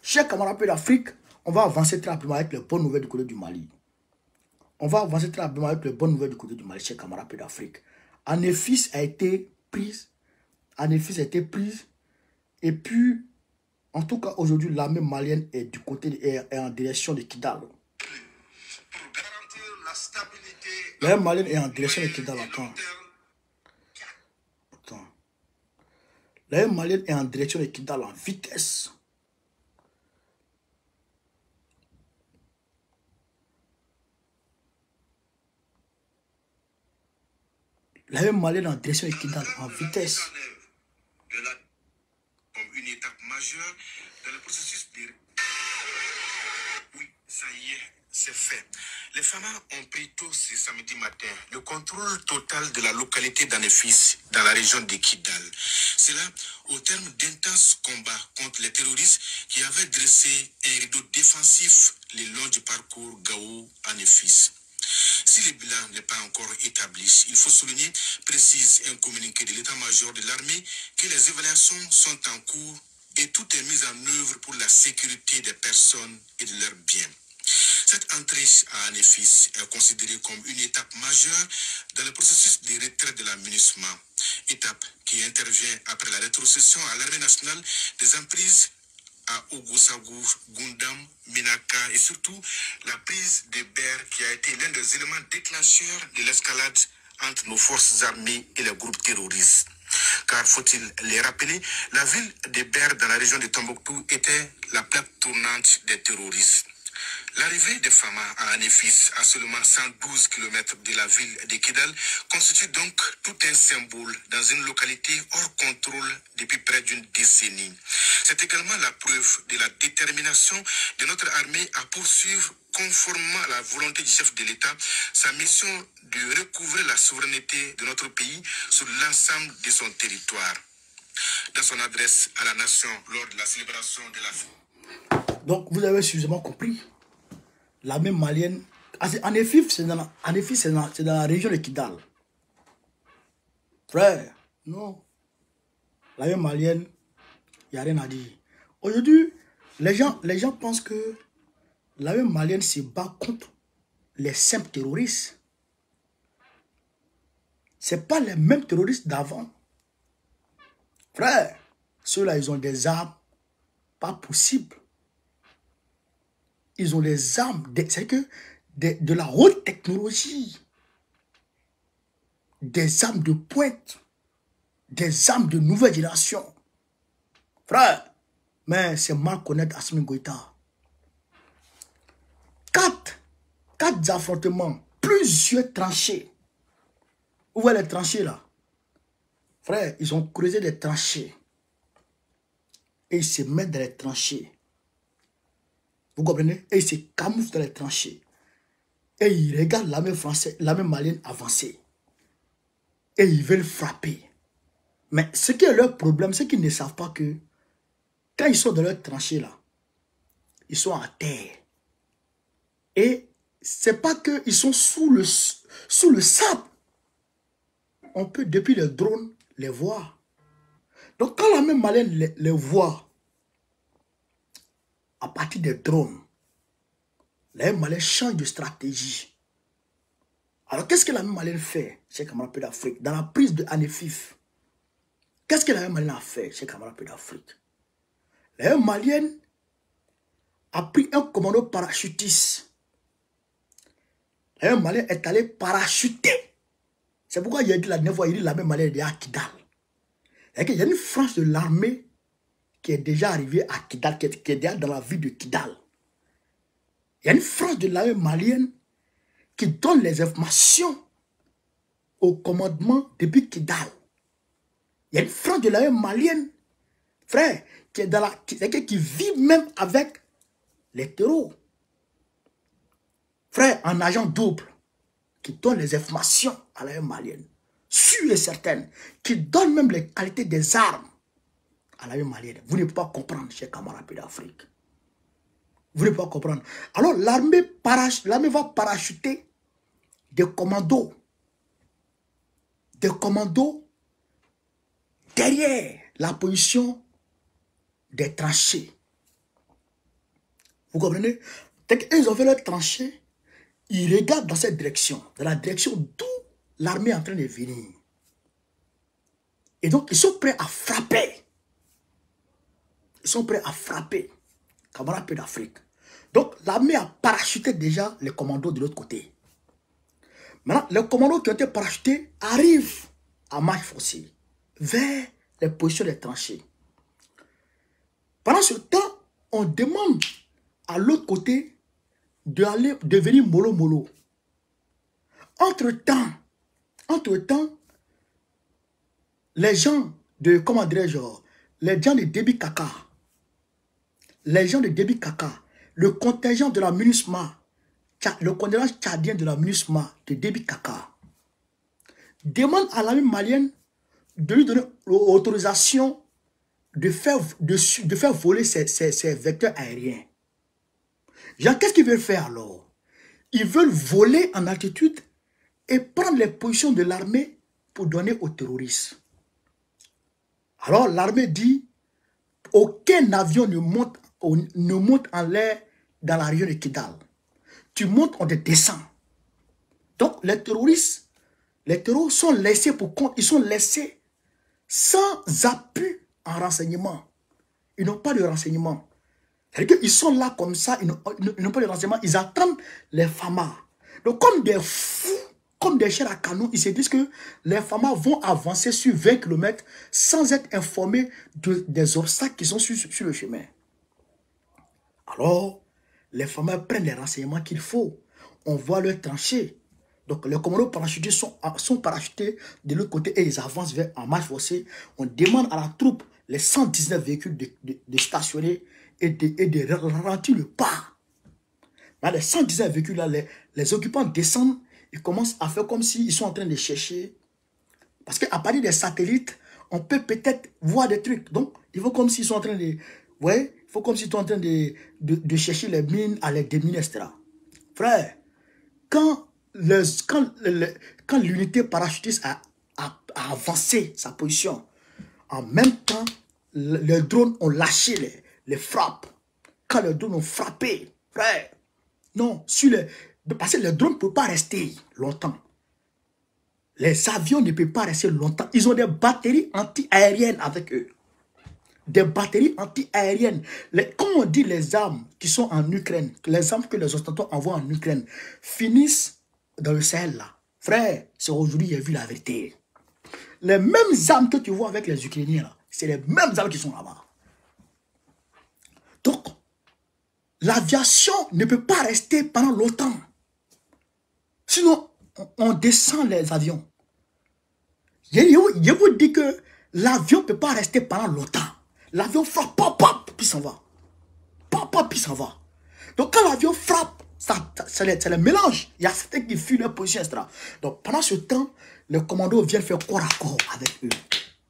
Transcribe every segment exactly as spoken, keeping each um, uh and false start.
Chers camarades d'Afrique, on va avancer très rapidement avec les bonnes nouvelles du côté du Mali. On va avancer très rapidement avec les bonnes nouvelles du côté du Mali, chers camarades d'Afrique. Anefis a été prise. Anefis a été prise. Et puis, en tout cas, aujourd'hui, l'armée malienne est du côté est, est en direction de Kidal. L'armée malienne est en direction de Kidal. Attends. Attends. L'armée malienne est en direction de Kidal en vitesse. L'armée malienne est en direction de Kidal en vitesse. Comme une étape majeure dans le processus de... Oui, ça y est, c'est fait. Les Famas ont pris tôt ce samedi matin le contrôle total de la localité d'Anefis dans la région de Kidal. Cela au terme d'intenses combats contre les terroristes qui avaient dressé un rideau défensif le long du parcours Gao-Anefis. Si le bilan n'est pas encore établi, il faut souligner, précise un communiqué de l'état-major de l'armée, que les évaluations sont en cours et tout est mis en œuvre pour la sécurité des personnes et de leurs biens. Cette entrée à Anefis est considérée comme une étape majeure dans le processus de retrait de l'amunissement, étape qui intervient après la rétrocession à l'armée nationale des emprises à Ogosagou, Gundam, Minaka et surtout la prise de Ber qui a été l'un des éléments déclencheurs de l'escalade entre nos forces armées et les groupes terroristes. Car faut-il les rappeler, la ville de Ber dans la région de Tombouctou était la plaque tournante des terroristes. L'arrivée des Famas à Anefis, à seulement cent douze kilomètres de la ville de Kidal, constitue donc tout un symbole dans une localité hors contrôle depuis près d'une décennie. C'est également la preuve de la détermination de notre armée à poursuivre, conformément à la volonté du chef de l'État, sa mission de recouvrer la souveraineté de notre pays sur l'ensemble de son territoire. Dans son adresse à la nation lors de la célébration de la... Donc, vous avez suffisamment compris. L'armée malienne, Anefis, c'est dans, dans la région de Kidal. Frère, non. L'armée malienne, il n'y a rien à dire. Aujourd'hui, les gens, les gens pensent que l'armée malienne se bat contre les simples terroristes. Ce n'est pas les mêmes terroristes d'avant. Frère, ceux-là, ils ont des armes pas possibles. Ils ont des armes, c'est que de, de la haute technologie, des armes de pointe, des armes de nouvelle génération. Frère, mais c'est mal connaître Assimi Goïta. Quatre, quatre affrontements, plusieurs tranchées. Où voyez les tranchées là? Frère, ils ont creusé des tranchées. Et ils se mettent dans les tranchées. Vous comprenez? Et ils se camouflent dans les tranchées. Et ils regardent l'armée française, l'armée malienne avancer. Et ils veulent frapper. Mais ce qui est leur problème, c'est qu'ils ne savent pas que quand ils sont dans leur tranchée là, ils sont à terre. Et c'est pas qu'ils sont sous le, sous le sable. On peut depuis le drone les voir. Donc quand l'armée malienne les, les voit, à partir des drones, les Maliens changent de stratégie. Alors, qu'est-ce que la Malienne fait, chez camarades d'Afrique, dans la prise de Anefis? Qu'est-ce que la Malienne a fait, chez camarades d'Afrique? La Malienne a pris un commando parachutiste. La Malienne est allé parachuter. C'est pourquoi il a dit la dernière fois, il dit la même Malienne est à Kidal. Il y a une frange de l'armée qui est déjà arrivé à Kidal, qui est, qui est déjà dans la ville de Kidal. Il y a une frange de l'armée malienne qui donne les informations au commandement depuis Kidal. Il y a une frange de l'armée malienne, frère, qui est dans la, qui, qui vit même avec les terreaux. Frère, un agent double qui donne les informations à l'armée malienne, sûre et certaine, qui donne même les qualités des armes à l'armée malienne. Vous ne pouvez pas comprendre, chers camarades d'Afrique. Vous ne pouvez pas comprendre. Alors, l'armée va parachuter des commandos. Des commandos derrière la position des tranchées. Vous comprenez? Dès qu'ils ont fait leur tranchée, ils regardent dans cette direction, dans la direction d'où l'armée est en train de venir. Et donc, ils sont prêts à frapper. Ils sont prêts à frapper. Camarades d'Afrique. Donc, l'armée a parachuté déjà les commandos de l'autre côté. Maintenant, les commandos qui ont été parachutés arrivent à marche forcée vers les positions des tranchées. Pendant ce temps, on demande à l'autre côté de, aller, de venir mollo mollo. Entre-temps, entre-temps, les gens de, comment dirais-je, les gens de Déby Kaka, les gens de Déby Kaka, le contingent de la MINUSMA, le contingent tchadien de la MINUSMA de Déby Kaka, demande à l'armée malienne de lui donner l'autorisation de faire, de, de faire voler ces, ces, ces vecteurs aériens. Genre, qu'est-ce qu'ils veulent faire alors? Ils veulent voler en altitude et prendre les positions de l'armée pour donner aux terroristes. Alors l'armée dit, aucun avion ne monte, ne monte en l'air dans la région de Kidal. Tu montes, on te descend. Donc les terroristes, les terroristes sont laissés pour compte, ils sont laissés sans appui en renseignement. Ils n'ont pas de renseignement. C'est-à-dire qu'ils sont là comme ça, ils n'ont pas de renseignement, ils attendent les FAMA. Donc comme des fous, comme des chairs à canon, ils se disent que les FAMA vont avancer sur vingt kilomètres sans être informés de, des obstacles qui sont sur, sur le chemin. Alors, les FAMA prennent les renseignements qu'il faut. On voit leur tranchée. Donc, les commandos parachutés sont, sont parachutés de l'autre côté et ils avancent vers en marche forcée. On demande à la troupe les cent dix-neuf véhicules de, de, de stationner et de, et de ralentir le pas. Dans les cent dix-neuf véhicules là, les, les occupants descendent. Ils commencent à faire comme s'ils sont en train de chercher. Parce qu'à partir des satellites, on peut peut-être voir des trucs. Donc, il faut comme s'ils sont en train de... Ouais, il faut comme s'ils sont en train de, de, de chercher les mines à les déminer, et cetera. Frère, quand l'unité quand parachutiste a, a, a avancé sa position, en même temps, le, les drones ont lâché les, les frappes. Quand les drones ont frappé, frère, non, sur les... Parce que les drones ne peuvent pas rester longtemps. Les avions ne peuvent pas rester longtemps. Ils ont des batteries anti-aériennes avec eux. Des batteries anti-aériennes. Quand on dit les armes qui sont en Ukraine, les armes que les Occidentaux envoient en Ukraine, finissent dans le Sahel là. Frère, c'est aujourd'hui que j'ai vu la vérité. Les mêmes armes que tu vois avec les Ukrainiens là, c'est les mêmes armes qui sont là-bas. Donc, l'aviation ne peut pas rester pendant longtemps. Sinon, on descend les avions. Je, je, je vous dis que l'avion ne peut pas rester pendant longtemps. L'avion frappe, pop, pop, puis s'en va. Pop, pop, puis s'en va. Donc quand l'avion frappe, ça, ça, ça, les, ça les mélange. Il y a certains qui fuient leur position, et cetera. Donc pendant ce temps, les commandos viennent faire corps à corps avec eux.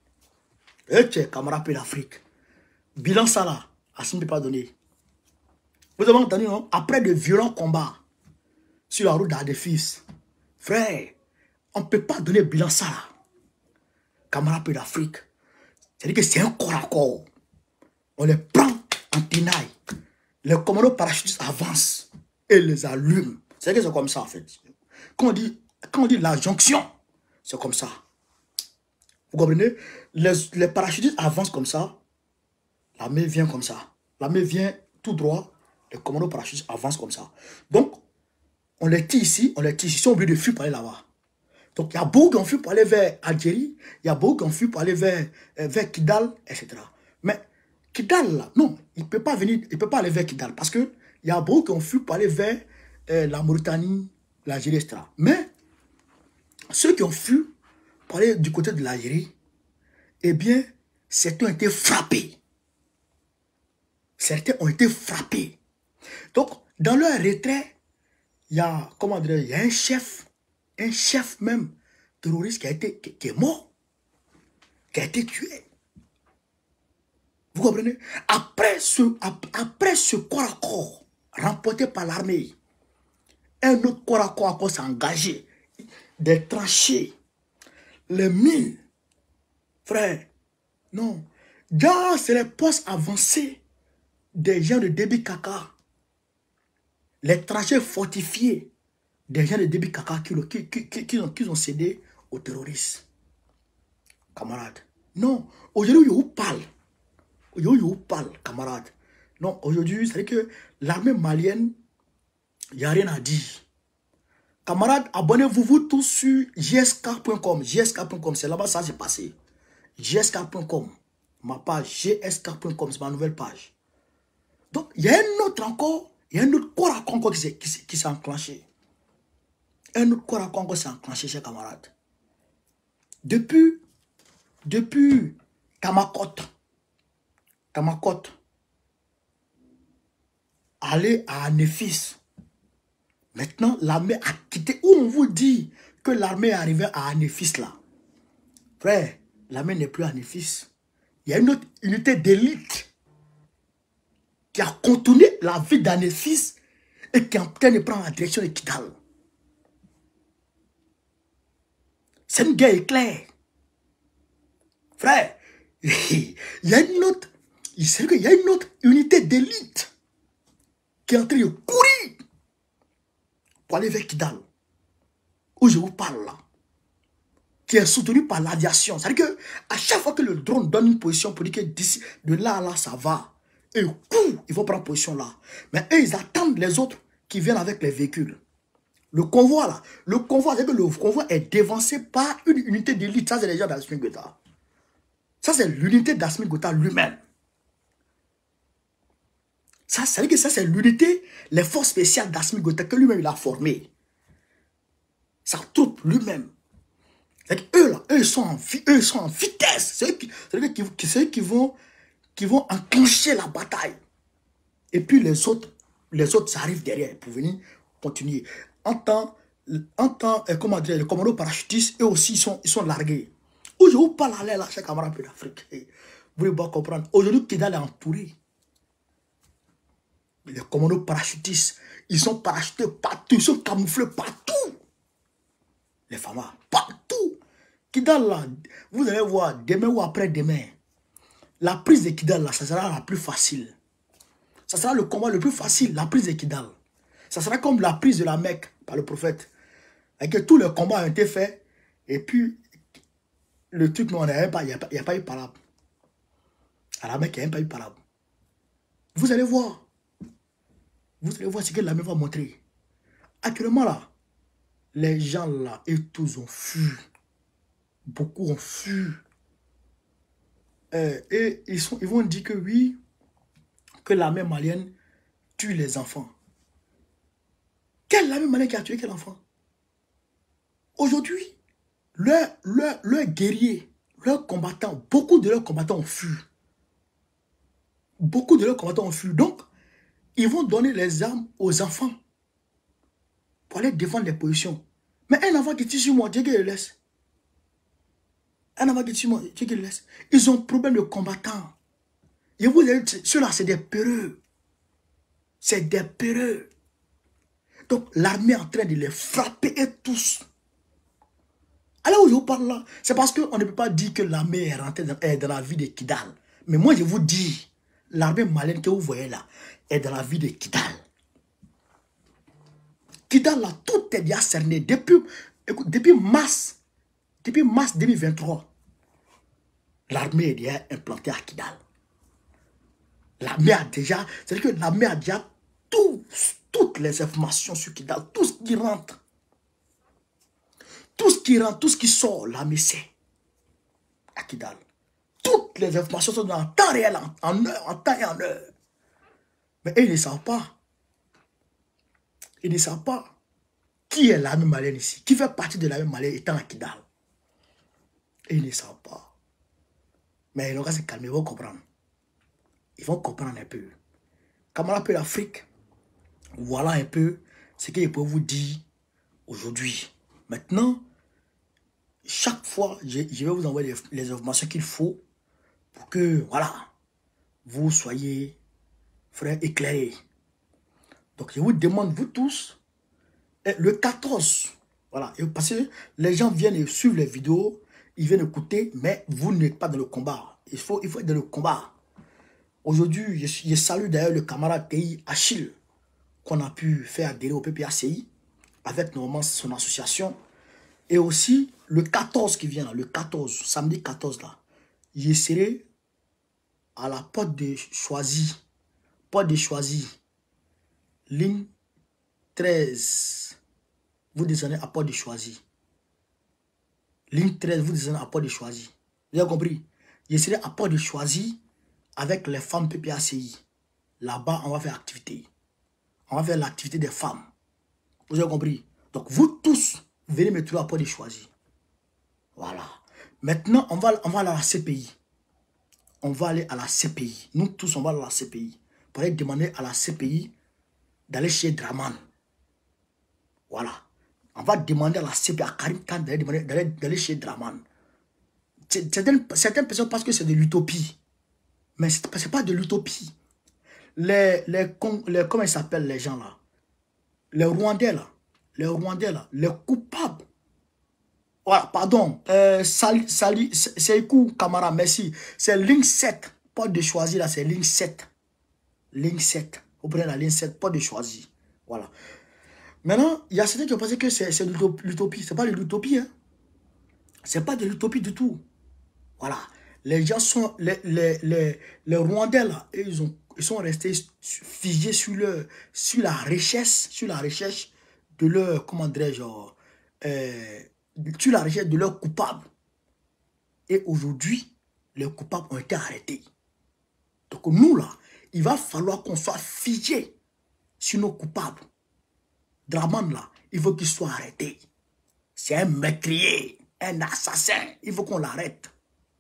Et tiens, camarades d'Afrique. Bilan ça là, Assimi ne peut pas donner. Vous avez entendu, non? Après de violents combats sur la route d'Adefis, frère, on ne peut pas donner bilan ça là. Camarades d'Afrique. C'est-à-dire que c'est un corps à corps. On les prend en tenaille. Les commandos parachutistes avancent et les allument. C'est-à-dire que c'est comme ça en fait. Quand on dit, quand on dit la jonction, c'est comme ça. Vous comprenez? Les, les parachutistes avancent comme ça. L'armée vient comme ça. L'armée vient tout droit. Les commandos parachutistes avancent comme ça. Donc, on les tire ici, on les tire ici. Ils sont obligés de fuir pour aller là-bas. Donc, il y a beaucoup qui ont fui pour aller vers Algérie, il y a beaucoup qui ont fui pour aller vers, euh, vers Kidal, et cetera. Mais Kidal, là, non, il ne peut pas venir, il peut pas aller vers Kidal parce qu'il y a beaucoup qui ont fui pour aller vers euh, la Mauritanie, l'Algérie, et cetera. Mais ceux qui ont fui pour aller du côté de l'Algérie, eh bien, certains ont été frappés. Certains ont été frappés. Donc, dans leur retrait, il y a, comment dire, il y a un chef, un chef même terroriste qui a été, qui, qui est mort, qui a été tué. Vous comprenez? Après ce, après ce corps à corps remporté par l'armée, un autre corps à corps, à corps s'est engagé. Des tranchées, les mines. Frère, non. Dans c'est les postes avancés des gens de Déby Kaka. les trajets fortifiés des gens de Déby Kaka qui, qui, qui, qui, qui, ont, qui ont cédé aux terroristes. Camarades. Non, aujourd'hui, je vous parle. Aujourd'hui, je vous parle, camarades. Non, aujourd'hui, c'est que l'armée malienne, il n'y a rien à dire. Camarades, abonnez-vous vous tous sur J S K point com. J S K point com, c'est là-bas ça s'est passé. J S K point com. Ma page J S K point com, c'est ma nouvelle page. Donc, il y a un autre encore, il y a un autre corps à concours qui s'est qui, qui enclenché. Un autre corps à concours s'est enclenché, chers camarades. Depuis, depuis Tamakot, Tamakot, aller à Anéfis. Maintenant, l'armée a quitté. Où on vous dit que l'armée est arrivée à Anéfis là. Frère, l'armée n'est plus à Anéfis. Il y a une autre unité d'élite qui a contourné la ville d'Anéfis et qui est en train de prendre la direction de Kidal. C'est une guerre éclair. Frère, il y a une autre, il y a une autre unité d'élite qui est en train de courir pour aller vers Kidal, où je vous parle là, qui est soutenu par l'aviation. C'est-à-dire qu'à chaque fois que le drone donne une position pour dire que d'ici, de là à là, ça va, et coup, ils vont prendre position là. Mais eux, ils attendent les autres qui viennent avec les véhicules. Le convoi là, le convoi, c'est que le convoi est dévancé par une unité d'élite. Ça, c'est les gens d'Assimi Goïta. Ça, c'est l'unité d'Assimi Goïta lui-même. Ça, c'est que ça, c'est l'unité, les forces spéciales d'Assimi Goïta que lui-même il a formé. Sa troupe lui-même. Eux là, eux sont en, eux sont en vitesse. C'est eux, qui, eux, qui, eux qui, vont, qui vont enclencher la bataille. Et puis les autres, les autres, ça arrive derrière pour venir continuer. En temps, en temps euh, comment dire, les commandos parachutistes, eux aussi, ils sont, ils sont largués. Où je vous parle à l'air là, chaque camarade d'Afrique. Vous voulez pas comprendre. Aujourd'hui, Kidal est entouré. Les commandos parachutistes, ils sont parachutés partout, ils sont camouflés partout. Les femmes, partout. Kidal là, vous allez voir, demain ou après-demain, la prise de Kidal là, ça sera la plus facile. Ça sera le combat le plus facile, la prise de Kidal. Ça sera comme la prise de la Mecque par le prophète. Et que tous les combats ont été faits, et puis, le truc, non, il n'y a, a, a pas eu parable. À la Mecque, il n'y a pas eu parable. Vous allez voir. Vous allez voir ce que l'armée va montrer. Actuellement, là, les gens, là, et tous ont fui. Beaucoup ont fui. Euh, et ils, sont, ils vont dire que oui, que l'armée malienne tue les enfants. Quelle armée malienne qui a tué quel enfant? Aujourd'hui, leurs leur, leur guerriers, leurs combattants, beaucoup de leurs combattants ont fui. Beaucoup de leurs combattants ont fui. Donc, ils vont donner les armes aux enfants pour aller défendre les positions. Mais un enfant qui tue sur moi, Dieu qui le laisse. Un enfant qui tue sur moi, Dieu qui le laisse. Ils ont problème de combattants. Et vous dites, ceux-là, c'est des peureux. C'est des peureux. Donc, l'armée est en train de les frapper et tous. Alors où je vous parle là, c'est parce qu'on ne peut pas dire que l'armée est rentrée dans, est dans la vie de Kidal. Mais moi, je vous dis, l'armée malienne que vous voyez là, est dans la vie de Kidal. Kidal là, tout est déjà cerné. Depuis, écoute, depuis mars, depuis mars deux mille vingt-trois, l'armée est déjà implantée à Kidal. L'armée a déjà, c'est-à-dire que l'armée a déjà tout, toutes les informations sur Kidal, tout ce qui rentre. Tout ce qui rentre, tout ce qui sort, l'armée sait à Kidal. Toutes les informations sont en temps réel, en, en heure, en temps et en heure. Mais eux, ils ne savent pas. Ils ne savent pas qui est l'armée malienne ici, qui fait partie de l'armée malienne étant à Kidal. Et ils ne savent pas. Mais ils vont se calmer, ils vont comprendre. Ils vont comprendre un peu. Comme on appelle l'Afrique, voilà un peu ce que je peux vous dire aujourd'hui. Maintenant, chaque fois, je, je vais vous envoyer les, les informations qu'il faut pour que, voilà, vous soyez, frères, éclairés. Donc, je vous demande, vous tous, le quatorze, voilà, parce que les gens viennent suivre les vidéos, ils viennent écouter, mais vous n'êtes pas dans le combat. Il faut, il faut être dans le combat. Aujourd'hui, je, je salue d'ailleurs le camarade T I Achille, qu'on a pu faire adhérer au P P A C I avec normalement son association. Et aussi le quatorze qui vient là, le quatorze, samedi quatorze là, je serai à la porte de Choisy, porte de Choisy, ligne treize. Vous descendez à porte de Choisy. Ligne treize, vous descendez à porte de Choisy. Vous avez compris? Je serai à porte de Choisy avec les femmes P P A C I. Là-bas, on va faire activité. On va faire l'activité des femmes. Vous avez compris? Donc, vous tous, venez me trouver à porte de Choisy. Voilà. Maintenant, on va, on va aller à la C P I. On va aller à la C P I. Nous tous, on va aller à la C P I. Pour aller demander à la C P I d'aller chez Draman. Voilà. On va demander à la C P I, à Karim Khan, d'aller chez Draman. Certaines, certaines personnes pensent que c'est de l'utopie. Mais ce n'est pas de l'utopie. Les, les, les, comment ils s'appellent les gens là? Les Rwandais là. Les Rwandais là. Les coupables. Voilà, pardon. Euh, Sali, Sali, Seikou Kamara, merci. C'est ligne sept. Pas de choisir là, c'est ligne sept. Ligne sept. Vous prenez la ligne sept, pas de choisir. Voilà. Maintenant, il y a certains qui ont pensé que c'est de l'utopie. Ce n'est pas de l'utopie. Hein. Ce n'est pas de l'utopie du tout. Voilà. Les gens sont... Les, les, les, les Rwandais, là, ils, ont, ils sont restés figés sur, leur, sur la recherche, sur la recherche de leur... Comment dirais-je euh, sur la recherche de leurs coupables. Et aujourd'hui, les coupables ont été arrêtés. Donc nous, là, il va falloir qu'on soit figés sur nos coupables. Draman, là, il faut qu'il soit arrêté. C'est un meurtrier, un assassin. Il faut qu'on l'arrête.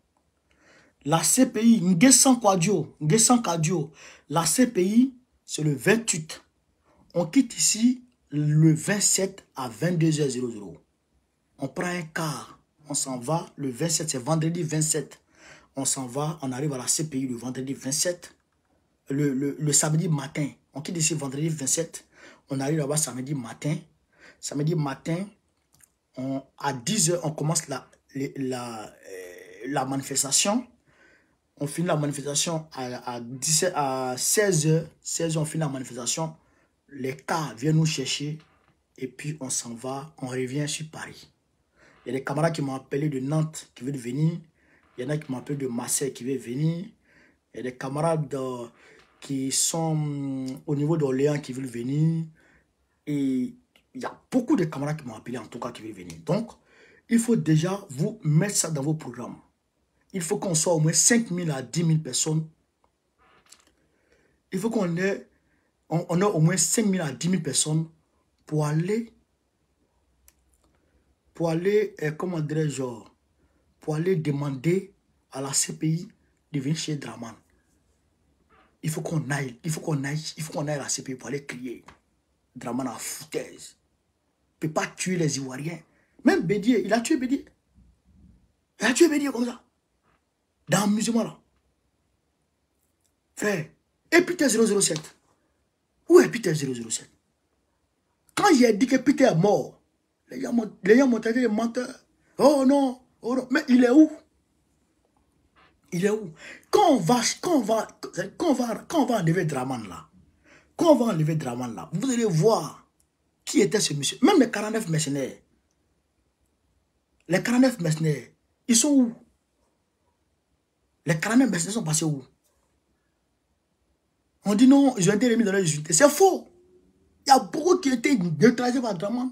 La C P I, Nguessan Kwadio, Nguessan Kwadio, la C P I, c'est le vingt-huit. On quitte ici le vingt-sept à vingt-deux heures. On prend un car, on s'en va. Le vingt-sept, c'est vendredi vingt-sept. On s'en va, on arrive à la C P I le vendredi vingt-sept. Le, le, le samedi matin, on quitte ici vendredi vingt-sept. On arrive là-bas samedi matin. Samedi matin, on, à dix heures, on commence la, la, la, la manifestation. On finit la manifestation à, à, dix-sept, à seize heures. seize heures, on finit la manifestation. Les cars viennent nous chercher. Et puis, on s'en va. On revient sur Paris. Il y a des camarades qui m'ont appelé de Nantes qui veulent venir. Il y en a qui m'ont appelé de Marseille qui veulent venir. Il y a des camarades de, qui sont au niveau d'Orléans qui veulent venir. Et il y a beaucoup de camarades qui m'ont appelé en tout cas qui veulent venir. Donc, il faut déjà vous mettre ça dans vos programmes. Il faut qu'on soit au moins cinq mille à dix mille personnes. Il faut qu'on ait, on, on ait au moins cinq mille à dix mille personnes pour aller, pour aller, eh, comment dirais-je, pour aller demander à la C P I de venir chez Draman. Il faut qu'on aille, il faut qu'on aille, il faut qu'on aille à la C P I pour aller crier. Draman a foutaise. Il ne peut pas tuer les Ivoiriens. Même Bédier, il a tué Bédier. Il a tué Bédier comme ça. Dans l'amusement là. Frère, et Peter zéro zéro sept. Où est Peter zéro zéro sept? Quand j'ai dit que Peter est mort, les gens m'ont traité de menteur. Oh non, oh non, mais il est où? Il est où? Quand on va, quand on va, quand on va, quand on va enlever Draman là, quand on va enlever Draman là, vous allez voir qui était ce monsieur. Même les quarante-neuf mercenaires. Les quarante-neuf mercenaires, ils sont où? Les quarante-neuf mercenaires sont passés où? On dit non, ils ont été remis dans leur unités. C'est faux. Il y a beaucoup qui ont été neutralisés par Draman.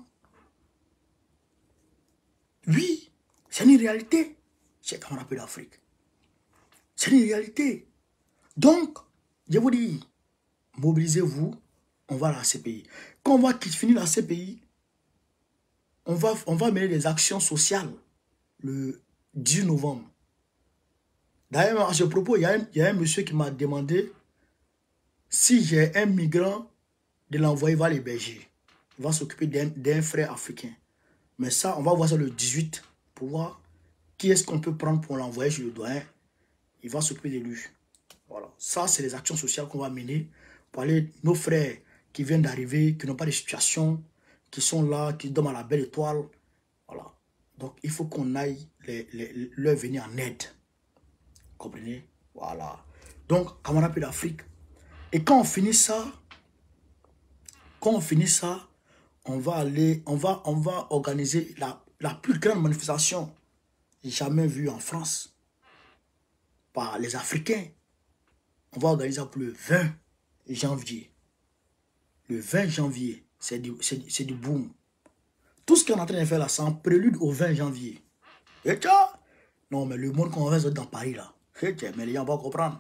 Oui, c'est une réalité. C'est comme on appelle l'Afrique. C'est une réalité. Donc, je vous dis, mobilisez-vous, on va à la C P I. Quand on va finir la C P I, on va, on va mener des actions sociales le dix novembre. D'ailleurs, à ce propos, il y a un, il y a un monsieur qui m'a demandé si j'ai un migrant de l'envoyer vers l'héberger. Il va s'occuper d'un frère africain. Mais ça, on va voir ça le dix-huit pour voir qui est-ce qu'on peut prendre pour l'envoyer chez le doyen. Il va s'occuper de lui. Voilà. Ça, c'est les actions sociales qu'on va mener pour aller, nos frères qui viennent d'arriver, qui n'ont pas de situation, qui sont là, qui dorment à la belle étoile. Voilà. Donc, il faut qu'on aille les, les, leur venir en aide. Vous comprenez? Voilà. Donc, camarades d'Afrique. Et quand on finit ça, quand on finit ça, on va aller, on va, on va organiser la, la plus grande manifestation jamais vue en France par les Africains. On va organiser ça pour le vingt janvier. Le vingt janvier, c'est du, c'est du boom. Tout ce qu'on est en train de faire là, c'est en prélude au vingt janvier. Et tiens, non, mais le monde qu'on va faire dans Paris là, mais les gens vont comprendre.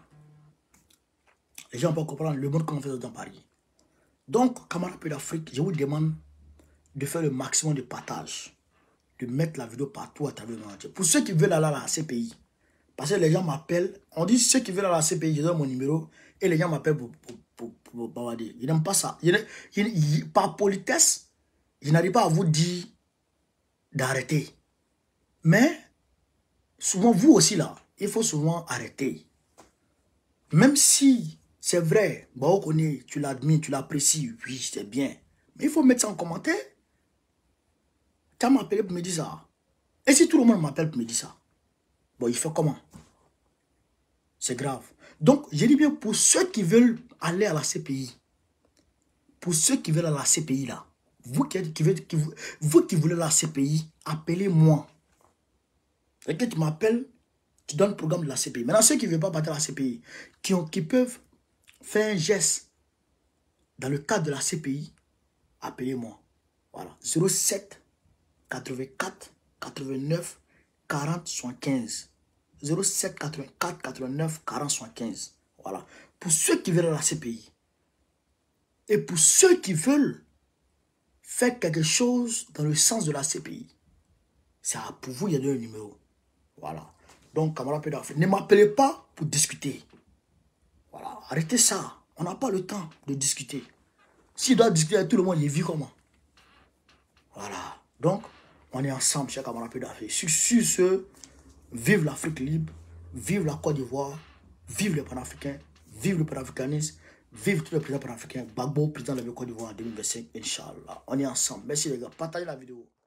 Les gens vont comprendre le monde qu'on va faire dans Paris. Donc, camarades Pays d'Afrique, je vous demande de faire le maximum de partage, de mettre la vidéo partout à travers le monde. Pour ceux qui veulent aller à la C P I, parce que les gens m'appellent, on dit ceux qui veulent aller à la C P I, je donne mon numéro, et les gens m'appellent pour, pour, pour, pour bavarder. Ils n'aiment pas ça. Ils, ils, ils, par politesse, je n'arrive pas à vous dire d'arrêter. Mais, souvent, vous aussi là, il faut souvent arrêter. Même si c'est vrai, bah, on connaît, tu l'admires, tu l'apprécies, oui, c'est bien. Mais il faut mettre ça en commentaire. Tu as m'appelé pour me dire ça. Et si tout le monde m'appelle pour me dire ça, bon, il fait comment? C'est grave. Donc, je dis bien pour ceux qui veulent aller à la C P I, pour ceux qui veulent aller à la C P I là, vous qui, qui, qui, vous qui voulez aller à la C P I, appelez-moi. Et que tu m'appelles, tu donnes le programme de la C P I. Maintenant, ceux qui ne veulent pas partir à la C P I, qui, ont, qui peuvent faire un geste dans le cadre de la C P I, appelez-moi. Voilà. zéro sept quatre-vingt-quatre quatre-vingt-neuf quarante soixante-quinze. zéro sept quatre-vingt-quatre quatre-vingt-neuf quarante soixante-quinze. Voilà. Pour ceux qui veulent la C P I. Et pour ceux qui veulent faire quelque chose dans le sens de la C P I. C'est pour vous, il y a deux numéros. Voilà. Donc, camarades Pays d'Afrique, ne m'appelez pas pour discuter. Voilà. Arrêtez ça. On n'a pas le temps de discuter. S'il doit discuter avec tout le monde, il vit comment? Voilà. Donc, on est ensemble, chers camarades Pays d'Afrique. Sur, sur ce, vive l'Afrique libre, vive la Côte d'Ivoire, vive les panafricains, vive le panafricanisme, vive tous les présidents panafricains. Gbagbo, président de la Côte d'Ivoire en deux mille vingt-cinq, Inch'Allah. On est ensemble. Merci les gars. Partagez la vidéo.